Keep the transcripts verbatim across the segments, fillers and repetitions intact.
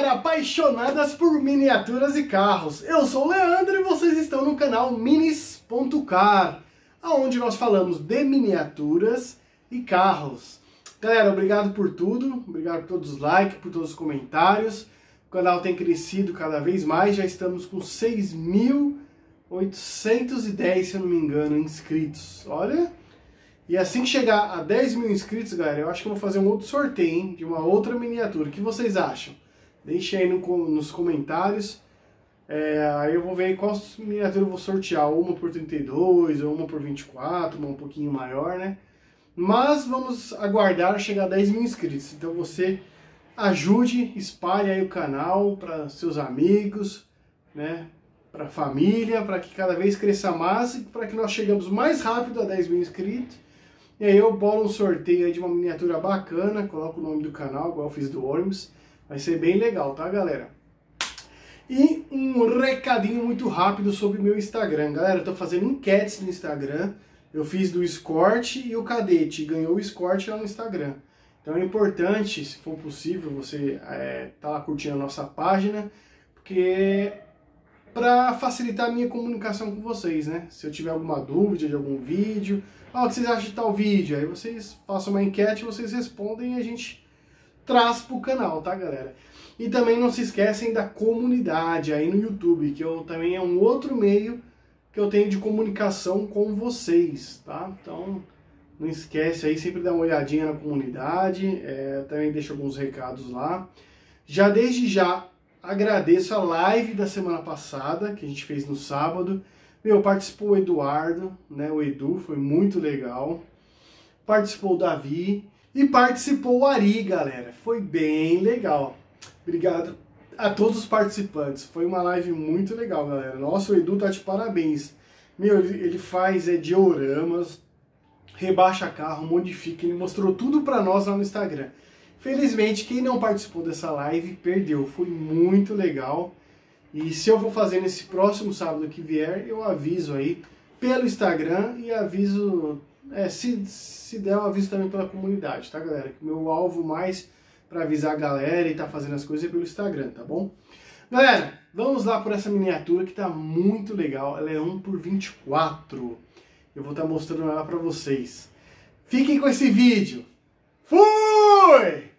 galera apaixonadas por miniaturas e carros. Eu sou o Leandro e vocês estão no canal Minis ponto car, onde nós falamos de miniaturas e carros. Galera, obrigado por tudo, obrigado por todos os likes, por todos os comentários. O canal tem crescido cada vez mais, já estamos com seis mil oitocentos e dez, se eu não me engano, inscritos. Olha... E assim que chegar a dez mil inscritos, galera, eu acho que eu vou fazer um outro sorteio, hein, de uma outra miniatura. O que vocês acham? Deixem aí no, nos comentários. É, aí eu vou ver qual miniatura eu vou sortear. Uma por trinta e dois, ou uma por vinte e quatro, uma um pouquinho maior, né? Mas vamos aguardar chegar a dez mil inscritos. Então você ajude, espalhe aí o canal para seus amigos, né? Para a família, para que cada vez cresça mais e para que nós chegamos mais rápido a dez mil inscritos. E aí eu bolo um sorteio aí de uma miniatura bacana, coloco o nome do canal, igual eu fiz do Worms. Vai ser bem legal, tá, galera? E um recadinho muito rápido sobre o meu Instagram. Galera, eu tô fazendo enquetes no Instagram. Eu fiz do Escort e o Cadete, ganhou o Escort lá no Instagram. Então é importante, se for possível, você é, tá lá curtindo a nossa página, porque... para facilitar a minha comunicação com vocês, né? Se eu tiver alguma dúvida de algum vídeo, ah, o que vocês acham de tal vídeo? Aí vocês façam uma enquete, vocês respondem e a gente traz pro canal, tá, galera? E também não se esquecem da comunidade aí no YouTube, que eu também é um outro meio que eu tenho de comunicação com vocês, tá? Então, não esquece aí, sempre dá uma olhadinha na comunidade, é, também deixo alguns recados lá. Já desde já, agradeço a live da semana passada, que a gente fez no sábado. Meu, participou o Eduardo, né? O Edu, foi muito legal. Participou o Davi e participou o Ari, galera. Foi bem legal. Obrigado a todos os participantes. Foi uma live muito legal, galera. Nossa, o Edu tá de parabéns. Meu, ele, ele faz é, dioramas, rebaixa carro, modifica. Ele mostrou tudo pra nós lá no Instagram. Felizmente, quem não participou dessa live perdeu, foi muito legal. E se eu for fazer nesse próximo sábado que vier, eu aviso aí pelo Instagram e aviso, é, se, se der, eu aviso também pela comunidade, tá, galera? Que o meu alvo mais para avisar a galera e tá fazendo as coisas é pelo Instagram, tá bom? Galera, vamos lá por essa miniatura que tá muito legal, ela é um por vinte e quatro. Eu vou estar mostrando ela para vocês. Fiquem com esse vídeo. Fui!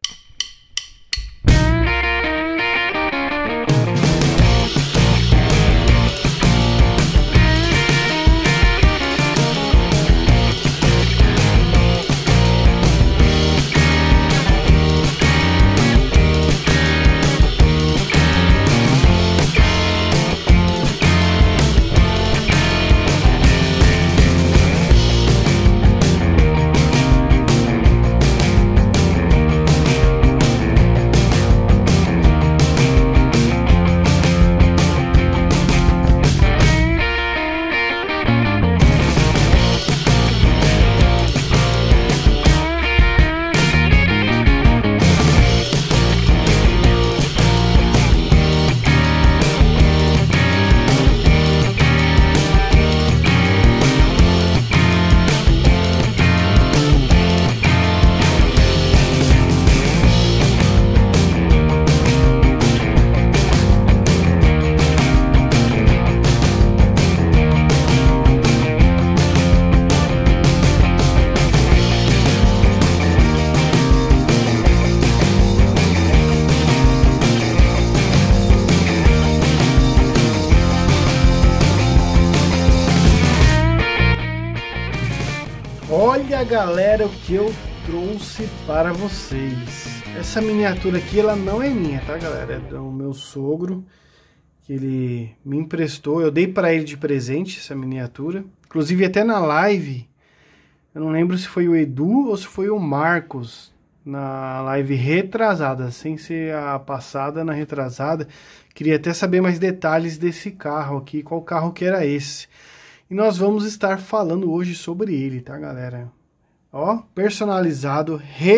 Olha, galera, o que eu trouxe para vocês. Essa miniatura aqui, ela não é minha, tá, galera? É do meu sogro, que ele me emprestou. Eu dei para ele de presente essa miniatura. Inclusive, até na live, eu não lembro se foi o Edu ou se foi o Marcos, na live retrasada, sem ser a passada, na retrasada. Queria até saber mais detalhes desse carro aqui, qual carro que era esse. E nós vamos estar falando hoje sobre ele, tá, galera? Ó, personalizado,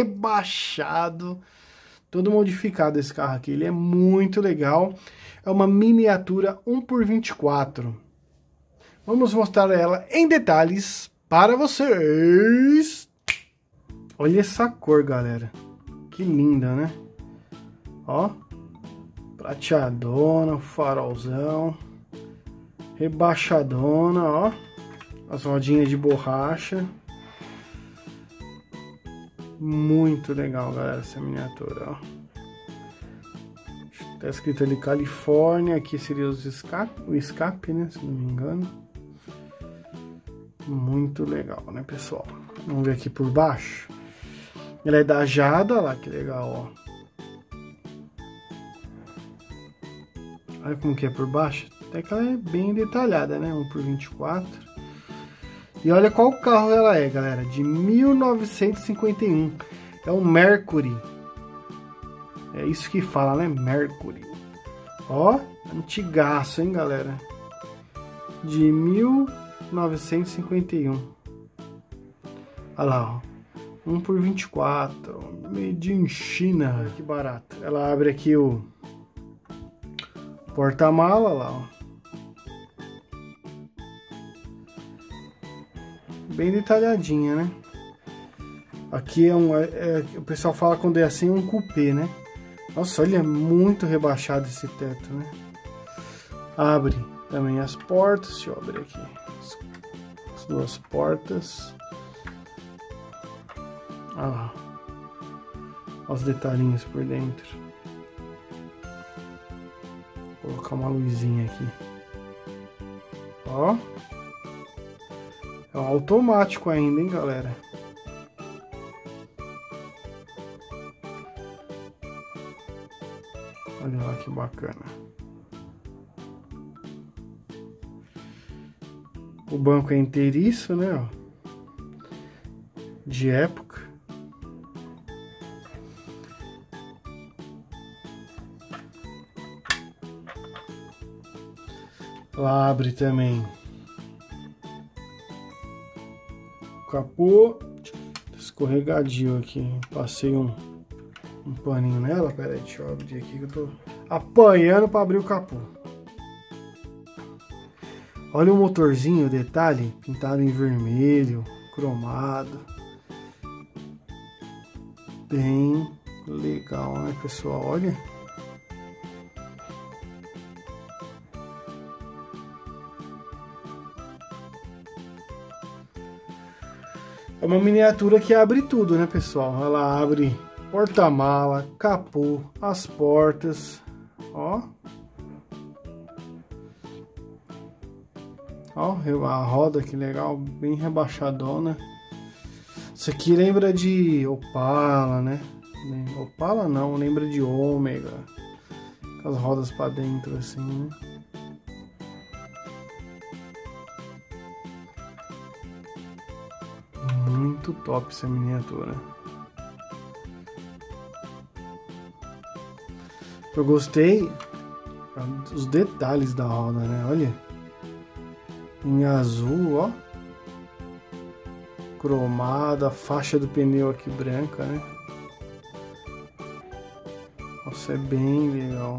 rebaixado, todo modificado esse carro aqui. Ele é muito legal. É uma miniatura um por vinte e quatro. Vamos mostrar ela em detalhes para vocês. Olha essa cor, galera. Que linda, né? Ó, prateadona, farolzão, rebaixadona, ó, as rodinhas de borracha. Muito legal, galera, essa miniatura, ó. Tá escrito ali Califórnia, aqui seria os escape, o escape, né, se não me engano. Muito legal, né, pessoal? Vamos ver aqui por baixo. Ela é da Jada, olha lá que legal, ó. Olha como que é por baixo. Até que ela é bem detalhada, né? um por vinte e quatro. E olha qual carro ela é, galera. De mil novecentos e cinquenta e um. É o Mercury. É isso que fala, né? Mercury. Ó, antigaço, hein, galera? De mil novecentos e cinquenta e um. Olha lá, ó. um por vinte e quatro. Made in China. Olha que barato. Ela abre aqui o porta-mala lá, ó. Bem detalhadinha, né? Aqui é um... É, é, o pessoal fala quando é assim, é um coupé, né? Nossa, olha, é muito rebaixado esse teto, né? Abre também as portas. Deixa eu abrir aqui. As, as duas portas. Olha lá. Olha os detalhinhos por dentro. Vou colocar uma luzinha aqui. Ó. É um automático ainda, hein, galera? Olha lá que bacana. O banco é inteiriço, né, ó. De época. Ela abre também o capô. Escorregadio aqui. Passei um, um paninho nela. Pera aí, deixa eu abrir aqui que eu tô apanhando para abrir o capô. Olha o motorzinho, o detalhe, pintado em vermelho, cromado. Bem legal, né, pessoal? Olha. É uma miniatura que abre tudo, né, pessoal? Ela abre porta-mala, capô, as portas, ó. Ó, a roda que legal, bem rebaixadona. Isso aqui lembra de Opala, né? Opala não, lembra de Ômega. Com as rodas pra dentro assim, né? Muito top essa miniatura. Eu gostei dos detalhes da roda, né? Olha. Em azul, ó. Cromada, a faixa do pneu aqui branca, né? Nossa, é bem legal.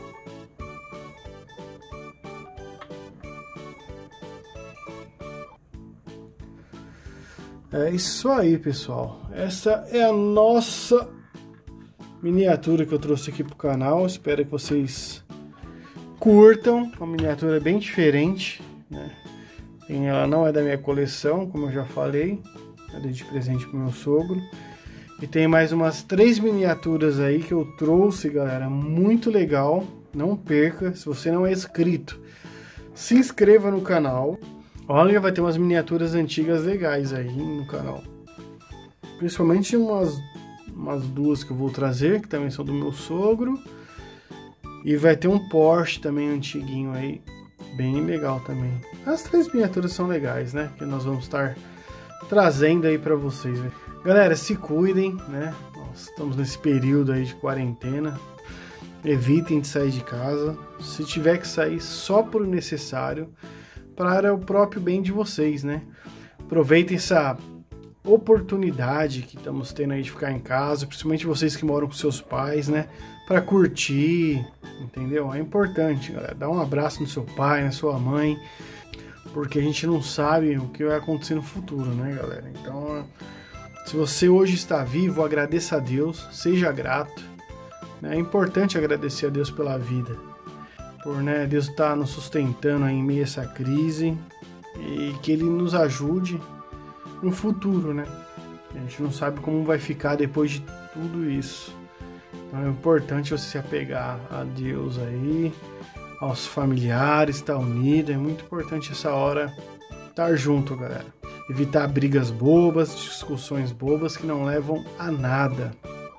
É isso aí, pessoal. Essa é a nossa miniatura que eu trouxe aqui pro canal. Espero que vocês curtam. Uma miniatura bem diferente, né? Ela não é da minha coleção, como eu já falei. Eu dei de presente pro meu sogro. E tem mais umas três miniaturas aí que eu trouxe, galera. Muito legal. Não perca. Se você não é inscrito, se inscreva no canal. Olha, vai ter umas miniaturas antigas legais aí no canal. Principalmente umas, umas duas que eu vou trazer, que também são do meu sogro. E vai ter um Porsche também antiguinho aí, bem legal também. As três miniaturas são legais, né? Que nós vamos estar trazendo aí pra vocês. Galera, se cuidem, né? Nós estamos nesse período aí de quarentena. Evitem de sair de casa. Se tiver que sair, só por necessário, para o próprio bem de vocês, né? Aproveitem essa oportunidade que estamos tendo aí de ficar em casa, principalmente vocês que moram com seus pais, né? Para curtir, entendeu? É importante, galera. Dá um abraço no seu pai, na sua mãe, porque a gente não sabe o que vai acontecer no futuro, né, galera? Então, se você hoje está vivo, agradeça a Deus, seja grato, É importante agradecer a Deus pela vida, por né, Deus estar nos sustentando aí em meio a essa crise e que Ele nos ajude no futuro, né? A gente não sabe como vai ficar depois de tudo isso. Então é importante você se apegar a Deus aí, aos familiares, estar unido. É muito importante essa hora estar junto, galera. Evitar brigas bobas, discussões bobas que não levam a nada.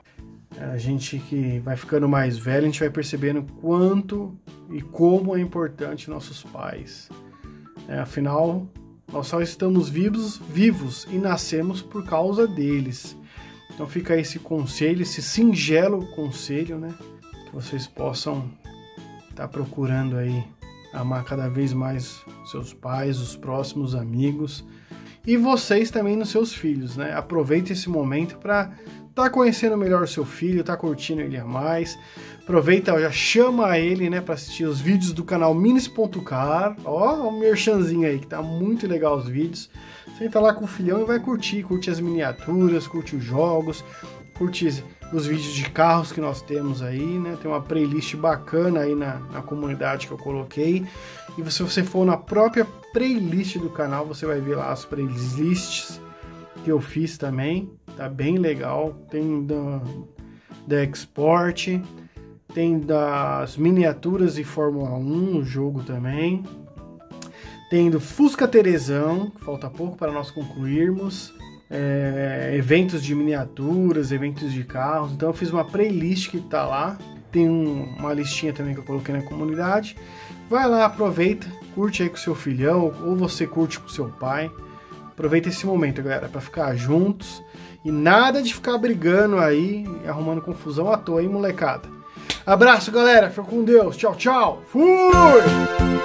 A gente que vai ficando mais velho, a gente vai percebendo quanto e como é importante nossos pais. É, afinal, nós só estamos vivos, vivos e nascemos por causa deles. Então fica aí esse conselho, esse singelo conselho, né? Que vocês possam estar procurando aí amar cada vez mais seus pais, os próximos amigos e vocês também nos seus filhos, né? Aproveite esse momento para tá conhecendo melhor o seu filho, tá curtindo ele a mais. Aproveita, já chama ele, né, para assistir os vídeos do canal minis ponto car. Ó, o merchanzinho aí, que tá muito legal os vídeos. Senta lá com o filhão e vai curtir, curte as miniaturas, curte os jogos, curte os vídeos de carros que nós temos aí, né? Tem uma playlist bacana aí na, na comunidade que eu coloquei. E se você for na própria playlist do canal, você vai ver lá as playlists que eu fiz também. Tá bem legal. Tem da, da Export, tem das miniaturas de Fórmula um, o jogo também. Tem do Fusca Terezão, que falta pouco para nós concluirmos. É, eventos de miniaturas, eventos de carros. Então eu fiz uma playlist que tá lá. Tem um, uma listinha também que eu coloquei na comunidade. Vai lá, aproveita, curte aí com seu filhão, ou você curte com seu pai. Aproveita esse momento, galera, para ficar juntos. E nada de ficar brigando aí, arrumando confusão à toa, hein, molecada? Abraço, galera. Fica com Deus. Tchau, tchau. Fui!